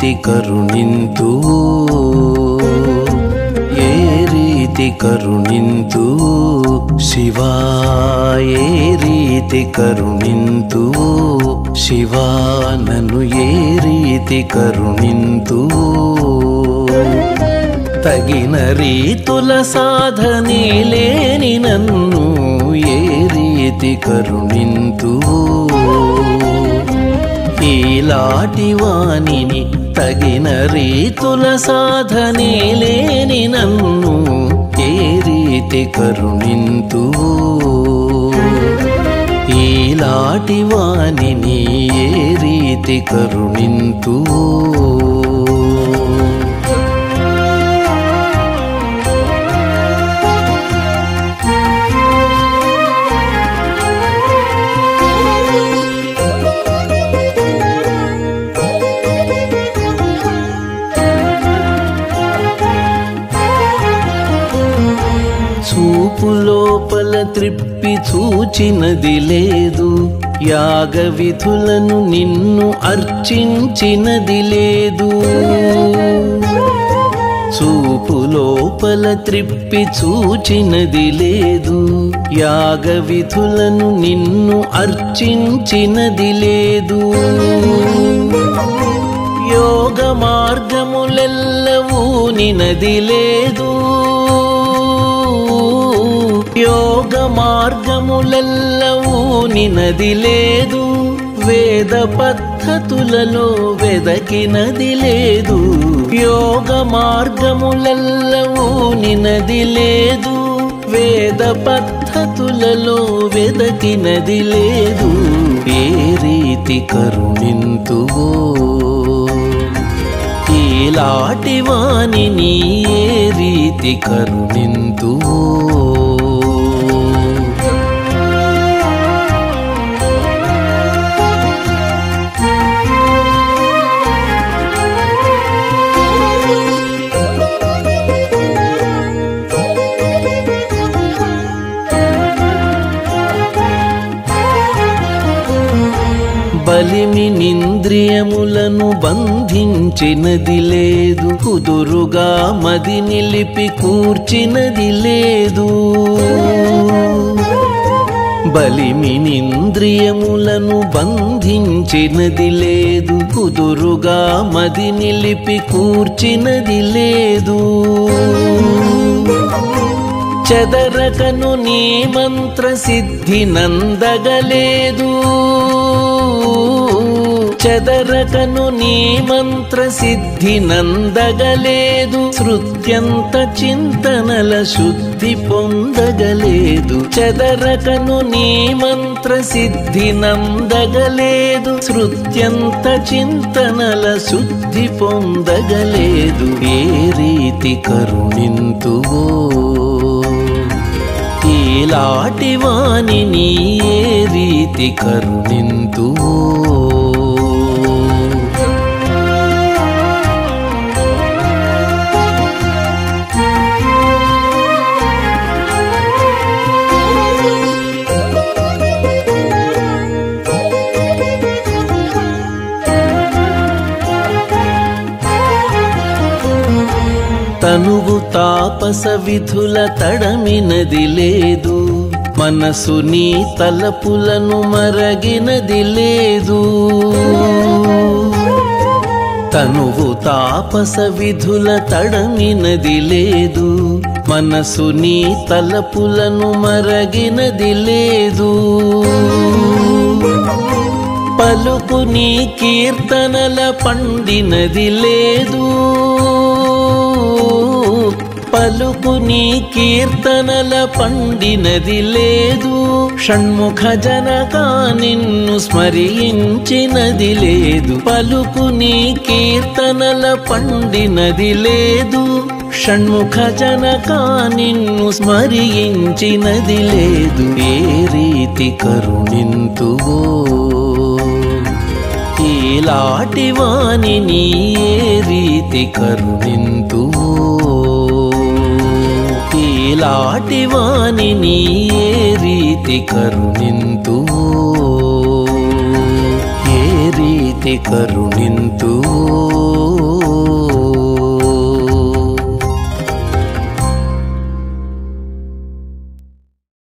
ರೀತಿ ಕರುಣಿಂತು ಏ ರೀತಿ ಕರುಣಿಂತು ಶಿವ ಏ ರೀತಿ ಕರುಣಿಂತು ಶಿವ ನನ್ನು ಏ ರೀತಿ ಕರುಣಿಂತು తగిన రీతుల సాధనే లేని నన్ను ఏ రీతి కరుణింతు ఈలాటి వానిని తగిన రీతుల సాధనే లేని నన్ను ఏ రీతి కరుణింతు ఈలాటి వానిని ఏ రీతి కరుణింతు చూపు లోపల త్రిప్పి చూచినది లేదు యాగ విధులను నిన్ను అర్చించినది లేదు చూపు లోపల త్రిప్పి చూచినది లేదు యాగ విధులను నిన్ను అర్చించినది లేదు యోగ మార్గములెల్లవూ నినది లేదు యోగ మార్గములెల్లవూ నినది లేదు వేద పద్ధతులలో వెదకినది లేదు యోగ మార్గములెల్లవూ నినది లేదు వేద పద్ధతులలో వెదకినది లేదు ఏ రీతి కరుణింతువో ఈలాటి వానిని ఏ రీతి కరుణింతువో బలిమినింద్రియములను బంధించినది లేదు కుదురుగా మది నిలిపి కూర్చినది లేదు బలిమినింద్రియములను బంధించినది లేదు కుదురుగా మది నిలిపి కూర్చినది లేదు చెదరకను నీ మంత్ర సిద్ధి నందగలేదు చెదరకను నీ మంత్ర సిద్ధి నందగలేదు శృత్యంత చింతనల శుద్ధి పొందగలేదు చెదరకను నీ మంత్ర సిద్ధి నందగలేదు శృత్యంత చింతనల శుద్ధి పొందగలేదు ఏ రీతి కరుణింతువో ఈలాటి వానిని ఏ రీతి కరుణింతువో తనువు తాపస విధుల తడమినది లేదు మనసు నీ తలపులను మరగినది లేదు తనువు తాపస విధుల తడమినది లేదు మనసు నీ తలపులను మరగినది లేదు పలుకు నీ కీర్తనల పండినది లేదు పలుకు నీ కీర్తనల పండినది లేదు షణ్ముఖ జనక నిన్ను స్మరించినది లేదు పలుకు నీ కీర్తనల పండినది లేదు షణ్ముఖ జనక నిన్ను స్మరించినది లేదు ఏ రీతి కరుణింతువో ఈలాటి వానిని ఏ రీతి కరుణింతువో ఈలాటి వానిని ఏ రీతి కరుణింతువో ఏ రీతి కరుణింతువో